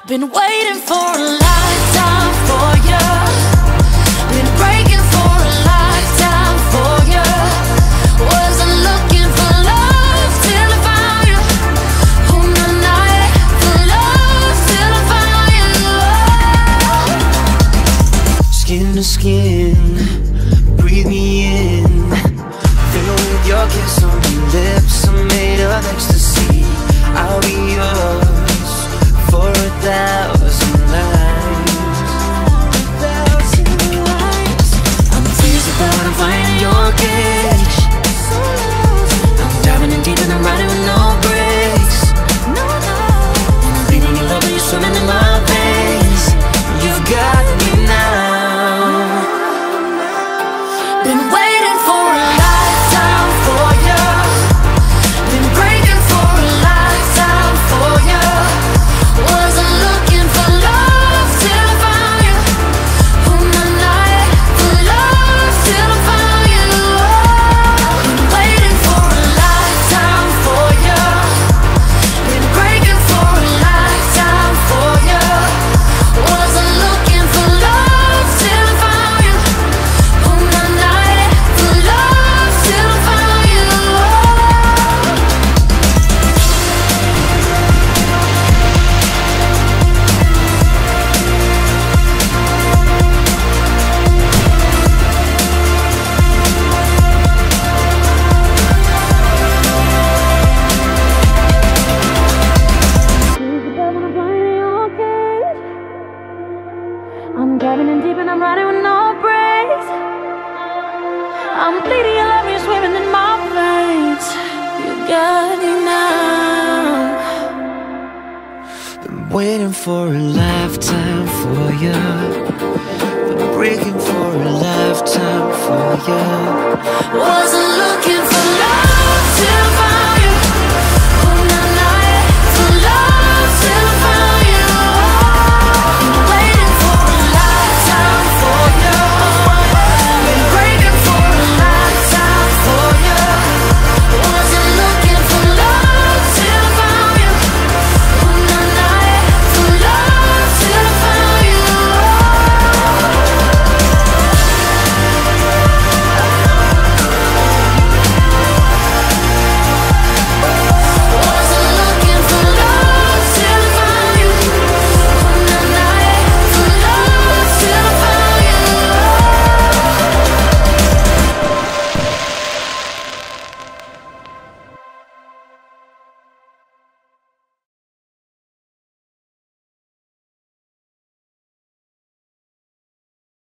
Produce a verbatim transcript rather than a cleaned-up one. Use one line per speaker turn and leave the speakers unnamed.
Been waiting for a lifetime for you. Been breaking for a lifetime for you. Wasn't looking for love till I found you. On the night for love till I found you.
Skin to skin, breathe me in. Fill with your kiss on your lips, I'm made of ecstasy. I'll be yours for a thousand lives. Thousand lives.
I'm tears about I'm flying in your cage. I'm diving in deep and I'm riding with no brakes. No, no. And I'm bleeding your love and you're swimming in my veins.
You've got me now.
Been waiting for a lifetime for you. Been breaking for a lifetime for you. Wasn't looking for love till I found you. On the night for love till I found you. Been waiting for a lifetime for you. Been breaking for a lifetime for you. Wasn't looking for love till I found you. On the night for love till I found you. I'm diving in deep and I'm riding with no brakes. I'm bleeding your love, you're swimming in my veins. You got me now.
Been waiting for a lifetime for you.